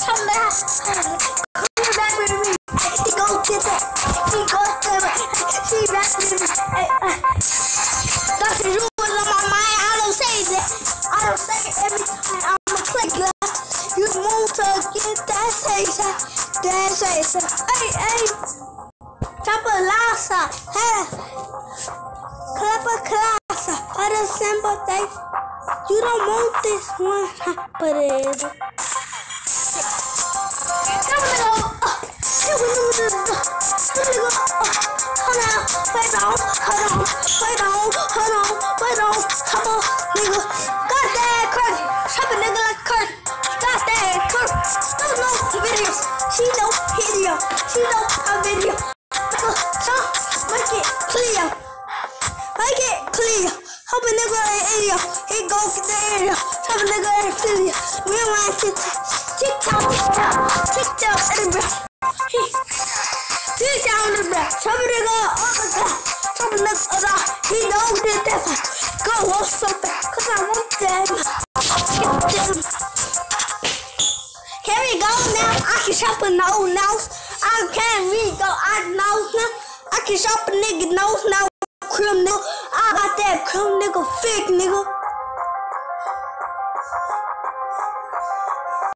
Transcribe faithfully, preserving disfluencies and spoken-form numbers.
Tell me that. Come back with me. She go get that. She go get it. She back with me. Hey, uh, Doctor Drew was on my mind. I don't say that. I don't say it every time. I'm a click that. You want to get that say that. That say that. Hey, hey. Chopper Lassa. Hey. Clapper class. Other sympathy. You don't want this one. But it is. Hold on, wait on, hold on, wait on, hold on, wait on, come on, nigga. Got that curry, chop a nigga like curry. Got that curry. Don't know the videos. She know video. She know a video. So make it clear. Make it clear. Help a nigga in area. He go get the area. Chop a nigga in video. We don't want to TikTok, TikTok, TikTok, everybody. He down the back, chop a nigga on the back, chop a nigga on the he don't get that one. Go on something, cause I want them. Get them. Can we go now? I can chop a nose now. I can't we go, I know now. I can chop a nigga nose now. Crib nigga. I got that crib nigga, fake nigga.